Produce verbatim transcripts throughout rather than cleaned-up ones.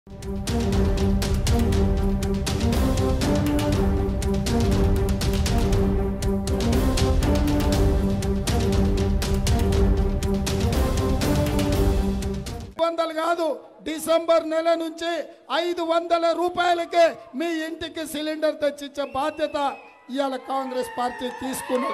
వందలు కాదు డిసెంబర్ నెల నుంచి ఐదు వందల రూపాయలకే మీ ఇంటికి సిలిండర్ తెచ్చిచ్చే బాధ్యత ఇవాళ కాంగ్రెస్ పార్టీ తీసుకున్నది.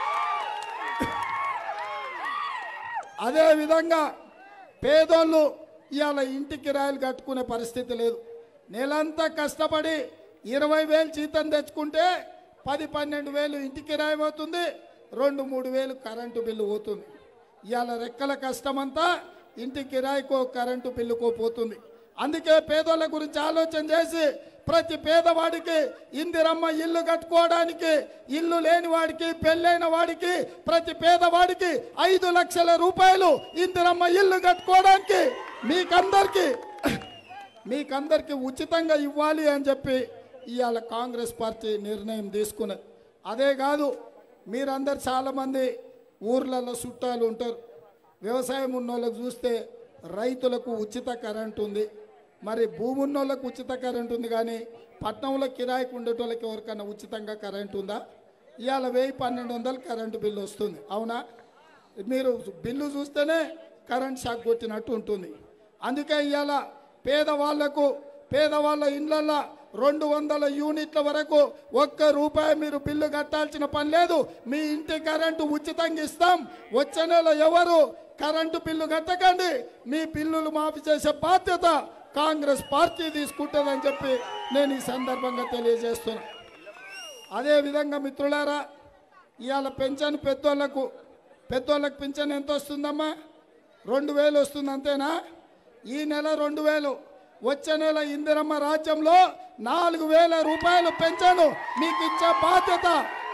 అదే విధంగా పేదోళ్ళు ఇవాళ ఇంటి కిరాయిలు కట్టుకునే పరిస్థితి లేదు. నెలంతా కష్టపడి ఇరవై వేలు జీతం తెచ్చుకుంటే పది పన్నెండు వేలు ఇంటి కిరాయి పోతుంది, రెండు మూడు వేలు కరెంటు బిల్లు పోతుంది. ఇవాళ రెక్కల కష్టమంతా ఇంటి కిరాయికో కరెంటు బిల్లుకో పోతుంది. అందుకే పేదోళ్ళ గురించి ఆలోచన చేసి ప్రతి పేదవాడికి ఇందిరమ్మ ఇల్లు కట్టుకోవడానికి, ఇల్లు లేని వాడికి, పెళ్ళైన వాడికి, ప్రతి పేదవాడికి ఐదు లక్షల రూపాయలు ఇందిరమ్మ ఇల్లు కట్టుకోవడానికి మీకందరికి మీకందరికి ఉచితంగా ఇవ్వాలి అని చెప్పి ఇవాళ కాంగ్రెస్ పార్టీ నిర్ణయం తీసుకున్నది. అదే కాదు, మీరందరు చాలామంది ఊర్లలో చుట్టాలు ఉంటారు. వ్యవసాయం ఉన్న వాళ్ళకు చూస్తే రైతులకు ఉచిత కరెంటు ఉంది, మరి భూమి ఉన్న వాళ్ళకు ఉచిత కరెంటు ఉంది, కానీ పట్టణంలో కిరాయికి ఉండేటోళ్ళకి ఎవరికైనా ఉచితంగా కరెంటు ఉందా? ఇవాళ వెయ్యి పన్నెండు వందలు కరెంటు బిల్లు వస్తుంది. అవునా? మీరు బిల్లు చూస్తేనే కరెంట్ షాక్ కొట్టినట్టు ఉంటుంది. అందుకే ఇవాళ పేదవాళ్లకు పేదవాళ్ళ ఇళ్లలో రెండు వందల యూనిట్ల వరకు ఒక్క రూపాయి మీరు బిల్లు కట్టాల్సిన పని లేదు. మీ ఇంటి కరెంటు ఉచితంగా ఇస్తాం. వచ్చే నెల ఎవరు కరెంటు బిల్లు కట్టకండి, మీ బిల్లులు మాఫీ చేసే బాధ్యత కాంగ్రెస్ పార్టీ తీసుకుంటుందని చెప్పి నేను ఈ సందర్భంగా తెలియజేస్తున్నా. అదేవిధంగా మిత్రులారా, ఇవాళ పెన్షన్ పెద్దోళ్లకు పెద్దోళ్ళకు పెన్షన్ ఎంత వస్తుందమ్మా? రెండు వేలు వస్తుంది, అంతేనా? ఈ నెల రెండు వేలు, వచ్చే నెల ఇందిరమ్మ రాజ్యంలో నాలుగు వేల రూపాయలు పెంచాను మీకు ఇచ్చే బాధ్యత.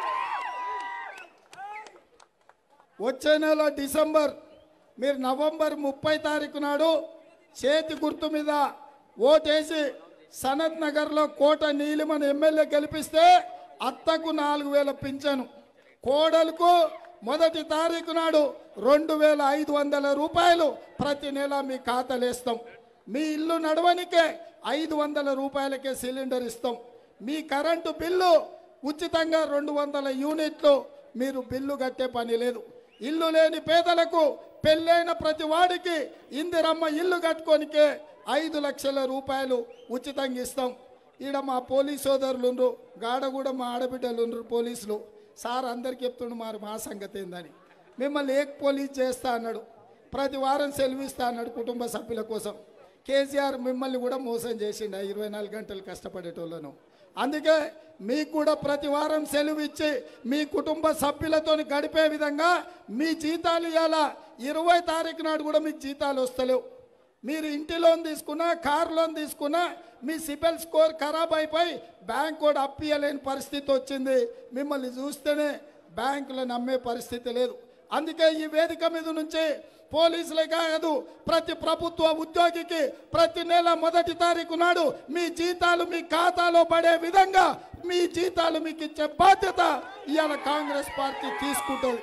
వచ్చే నెల డిసెంబర్ మీరు నవంబర్ ముప్పై తారీఖు నాడు చేతి గుర్తు మీద ఓటేసి సనత్ నగర్లో కోట నీలిమని ఎమ్మెల్యే గెలిపిస్తే అత్తకు నాలుగు వేల పింఛను, కోడలకు మొదటి తారీఖు నాడు రెండు వేల ఐదు వందల రూపాయలు ప్రతి నెల మీ ఖాతాలు వేస్తాం. మీ ఇల్లు నడవనికే ఐదు వందల రూపాయలకే సిలిండర్ ఇస్తాం. మీ కరెంటు బిల్లు ఉచితంగా రెండు వందల యూనిట్లు మీరు బిల్లు కట్టే పని లేదు. ఇల్లు లేని పేదలకు, పెళ్ళైన ప్రతి వాడికి ఇందిరమ్మ ఇల్లు కట్టుకోనికే ఐదు లక్షల రూపాయలు ఉచితంగా ఇస్తాం. ఈడ మా పోలీస్ సోదరులు ఉండ్రు, గాడ కూడా మా ఆడబిడ్డలు ఉండ్రు పోలీసులు. సార్ అందరికి చెప్తుండు మరి మా సంగతి ఏందని. మిమ్మల్ని ఏక్ పోలీస్ చేస్తా అన్నాడు, ప్రతి వారం సెలవు ఇస్తా అన్నాడు కుటుంబ సభ్యుల కోసం. కేసీఆర్ మిమ్మల్ని కూడా మోసం చేసిండు ఇరవై నాలుగు గంటలు కష్టపడేటోళ్ళను. అందుకే మీకు కూడా ప్రతి వారం సెలవు ఇచ్చి మీ కుటుంబ సభ్యులతో గడిపే విధంగా మీ జీతాలు ఇవ్వాలా. ఇరవై తారీఖు నాడు కూడా మీకు జీతాలు వస్తలేవు. మీరు ఇంటి లోన్ తీసుకున్నా, కార్ లోన్ తీసుకున్నా మీ సిబిల్ స్కోర్ ఖరాబ్ అయిపోయి బ్యాంక్ కూడా అప్పియలేని పరిస్థితి వచ్చింది. మిమ్మల్ని చూస్తేనే బ్యాంకులో నమ్మే పరిస్థితి లేదు. అందుకే ఈ వేదిక మీద నుంచి పోలీసులే కాదు, ప్రతి ప్రభుత్వ ఉద్యోగికి ప్రతి నెల మొదటి తారీఖు నాడు మీ జీతాలు మీ ఖాతాలో పడే విధంగా మీ జీతాలు మీకు ఇచ్చే బాధ్యత ఇవాళ కాంగ్రెస్ పార్టీ తీసుకుంటుంది.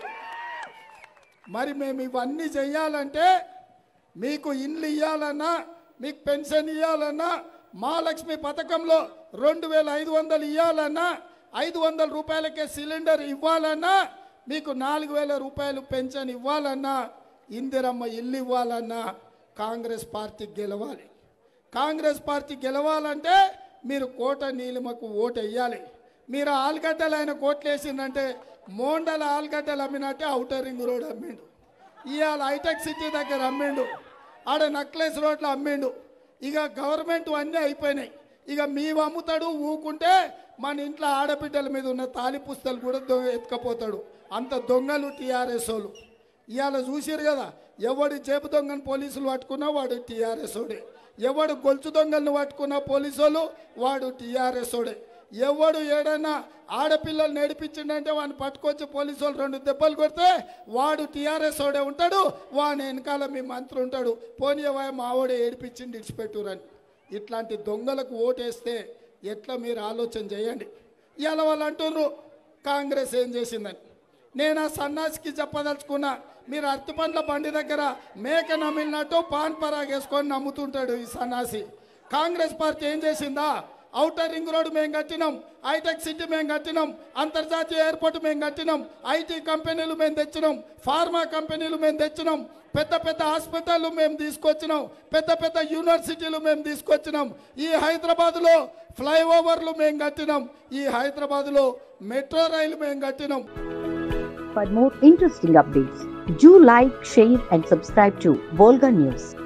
మరి మేము ఇవన్నీ చేయాలంటే మీకు ఇండ్లు ఇవ్వాలన్నా, మీకు పెన్షన్ ఇవ్వాలన్నా, మహాలక్ష్మి పథకంలో రెండు వేల ఐదు వందలు ఇవ్వాలన్నా, ఐదు వందల రూపాయలకే సిలిండర్ ఇవ్వాలన్నా, మీకు నాలుగు వేల రూపాయలు పెన్షన్ ఇవ్వాలన్నా, ఇందిరమ్మ ఇల్లు ఇవ్వాలన్నా కాంగ్రెస్ పార్టీ గెలవాలి. కాంగ్రెస్ పార్టీ గెలవాలంటే మీరు కోట నీలిమకు ఓటు వేయాలి. మీరు ఆలుగడ్డలు ఆయన కోట్లు వేసిందంటే మోండల ఆలుగడ్డలు అమ్మినట్టే ఔటర్ రింగ్ రోడ్ అమ్మిండు, ఇవాళ హైటెక్ సిటీ దగ్గర అమ్మిండు, ఆడ నక్లెస్ రోడ్లు అమ్మిండు. ఇక గవర్నమెంట్ అన్నీ అయిపోయినాయి. ఇక మేము అమ్ముతాడు ఊకుంటే మన ఇంట్లో ఆడబిడ్డల మీద ఉన్న తాలి పుస్తలు కూడా దొంగ ఎత్తుకపోతాడు. అంత దొంగలు టీఆర్ఎస్ వాళ్ళు. ఇవాళ చూసారు కదా, ఎవడు జేబు దొంగను పోలీసులు పట్టుకున్నా వాడు టీఆర్ఎస్ ఓడే, ఎవడు గొలుసు దొంగలను పట్టుకున్న పోలీసు వాళ్ళు వాడు టీఆర్ఎస్ ఓడే. ఎవడు ఏడైనా ఆడపిల్లలు నడిపించిండంటే వాడిని పట్టుకొచ్చి పోలీసు వాళ్ళు రెండు దెబ్బలు కొడితే వాడు టీఆర్ఎస్ ఓడే ఉంటాడు, వాని వెనకాల మీ మంత్రి ఉంటాడు, పోనీయవా మావోడే ఏడిపించింది ఇడిచిపెట్టురని. ఇట్లాంటి దొంగలకు ఓటేస్తే ఎట్లా మీరు ఆలోచన చేయండి. ఇవాళ వాళ్ళు అంటున్నారు కాంగ్రెస్ ఏం చేసిందని. నేను ఆ సన్నాసికి చెప్పదలుచుకున్నా, మీరు అరటిపండ్ల బండి దగ్గర మేక నమ్మినట్టు పాన్ పరాగ్ వేసుకొని నమ్ముతుంటాడు ఈ సన్నాసి. కాంగ్రెస్ పార్టీ ఏం చేసిందా? ఔటర్ రింగ్ రోడ్ మేము కట్టినాం, హైటెక్ సిటీ మేము కట్టినాం, అంతర్జాతీయ ఎయిర్పోర్ట్ మేము కట్టినాం, ఐటీ కంపెనీలు మేము తెచ్చినాం, ఫార్మా కంపెనీలు మేము తెచ్చినాం, పెద్ద పెద్ద హాస్పిటళ్ళు మేము తీసుకొచ్చినాం, పెద్ద పెద్ద యూనివర్సిటీలు మేము తీసుకొచ్చినాం. ఈ హైదరాబాద్లో ఫ్లైఓవర్లు మేము కట్టినాం, ఈ హైదరాబాద్లో మెట్రో రైలు మేము కట్టినాం. For more interesting updates, do like, share and subscribe to Volga News.